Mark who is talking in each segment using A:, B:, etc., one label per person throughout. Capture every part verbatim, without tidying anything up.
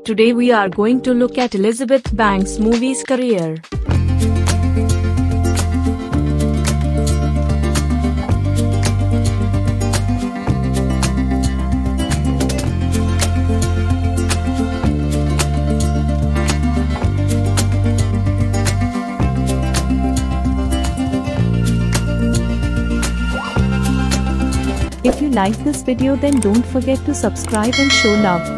A: today we are going to look at Elizabeth Banks' movie's career.
B: If you like this video, then don't forget to subscribe and show love.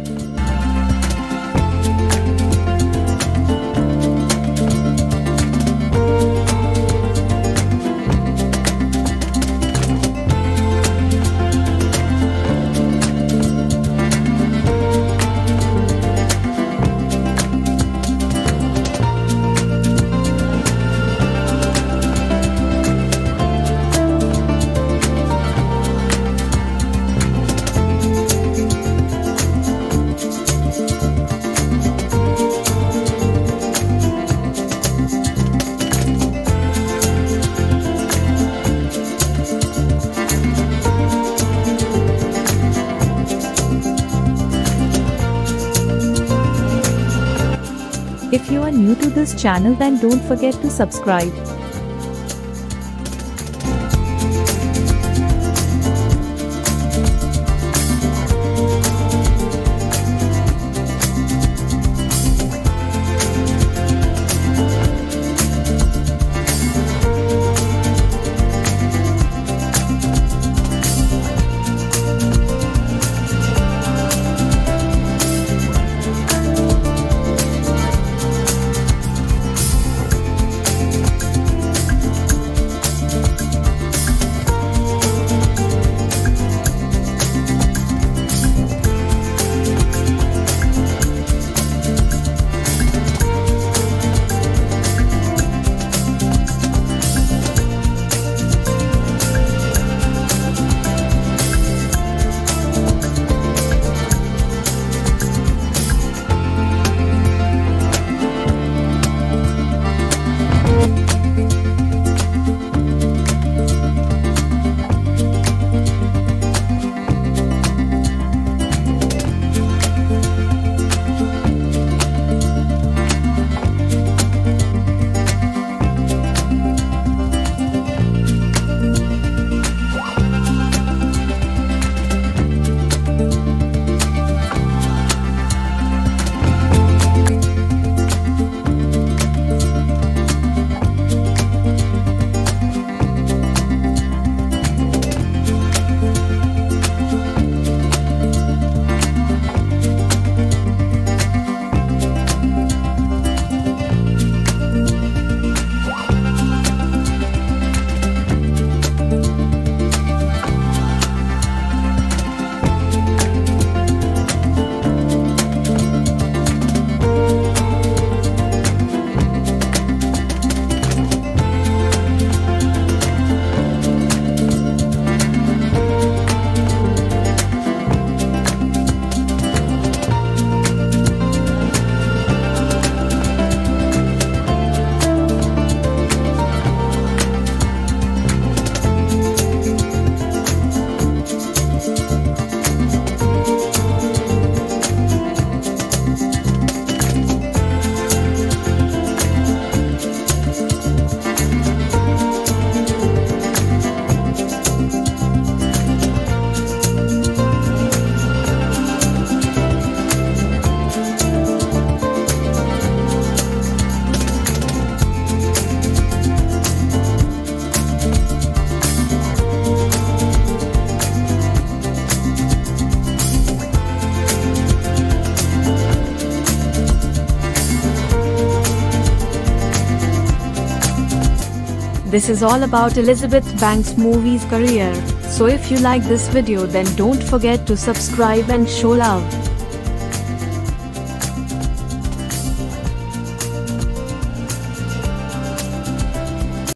B: If you are new to this channel, then don't forget to subscribe.
A: This is all about Elizabeth Banks' movie's career, so if you like this video, then don't forget to subscribe and show love.